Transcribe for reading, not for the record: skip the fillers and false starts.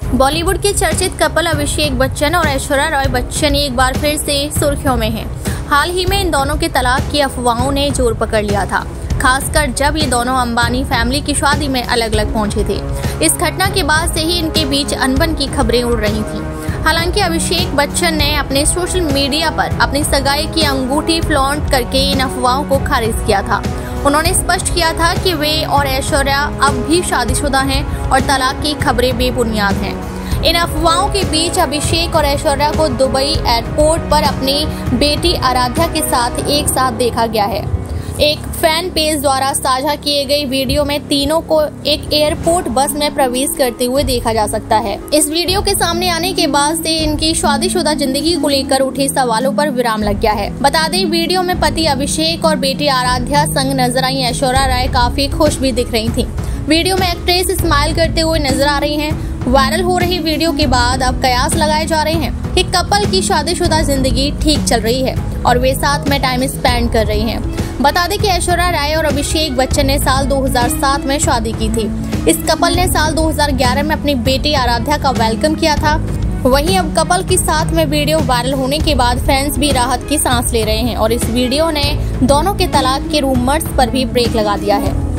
बॉलीवुड के चर्चित कपल अभिषेक बच्चन और ऐश्वर्या राय बच्चन एक बार फिर से सुर्खियों में हैं। हाल ही में इन दोनों के तलाक की अफवाहों ने जोर पकड़ लिया था, खासकर जब ये दोनों अंबानी फैमिली की शादी में अलग अलग पहुंचे थे। इस घटना के बाद से ही इनके बीच अनबन की खबरें उड़ रही थीं। हालांकि अभिषेक बच्चन ने अपने सोशल मीडिया पर अपनी सगाई की अंगूठी फ्लॉन्ट करके इन अफवाहों को खारिज किया था। उन्होंने स्पष्ट किया था कि वे और ऐश्वर्या अब भी शादीशुदा हैं और तलाक की खबरें बेबुनियाद हैं। इन अफवाहों के बीच अभिषेक और ऐश्वर्या को दुबई एयरपोर्ट पर अपनी बेटी आराध्या के साथ एक साथ देखा गया है। एक फैन पेज द्वारा साझा किए गई वीडियो में तीनों को एक एयरपोर्ट बस में प्रवेश करते हुए देखा जा सकता है। इस वीडियो के सामने आने के बाद से इनकी शादीशुदा जिंदगी को लेकर उठे सवालों पर विराम लग गया है। बता दें, वीडियो में पति अभिषेक और बेटी आराध्या संग नजर आई ऐश्वर्या राय काफी खुश भी दिख रही थी। वीडियो में एक्ट्रेस स्माइल करते हुए नजर आ रही हैं। वायरल हो रही वीडियो के बाद अब कयास लगाए जा रहे हैं कि कपल की शादीशुदा जिंदगी ठीक चल रही है और वे साथ में टाइम स्पेंड कर रही हैं। बता दें कि ऐश्वर्या राय और अभिषेक बच्चन ने साल 2007 में शादी की थी। इस कपल ने साल 2011 में अपनी बेटी आराध्या का वेलकम किया था। वहीं अब कपल के साथ में वीडियो वायरल होने के बाद फैंस भी राहत की सांस ले रहे हैं और इस वीडियो ने दोनों के तलाक के रूमर्स पर भी ब्रेक लगा दिया है।